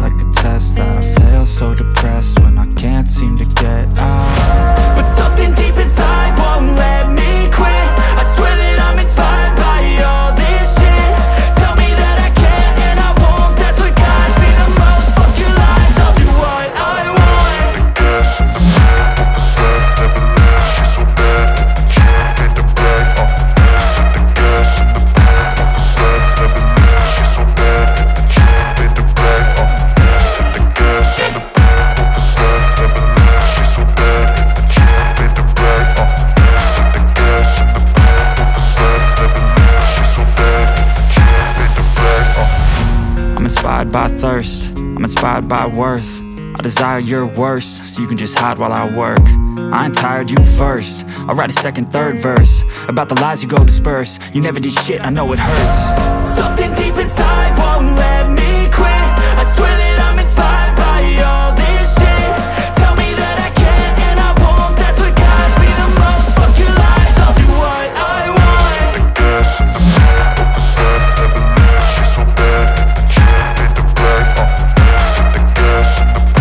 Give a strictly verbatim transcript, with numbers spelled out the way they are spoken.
like a test that I fail, so depressed when I can't seem to get out. But something deep inside won't let me quit. I swear that I'm inspired by all this shit. Tell me that I can and I won't, that's what guides me the most. Fuck your lies, I'll do what I want. The gas in the back of the set never leaves. She's so bad that the can't pay the brag. Uh, the gas in the back of the set never leaves. She's so bad that the can't pay the brag. Uh, the gas in the back of the set never leaves. She's so bad that the can't pay the brag. Uh, the gas in the back of the set never leaves. She's so bad that the can't pay the brag. Uh. I'm inspired by thirst, I'm inspired by worth. I desire your worst, so you can just hide while I work. I ain't tired, you first. I'll write a second, third verse about the lies you go disperse. You never did shit, I know it hurts. Something deep inside won't let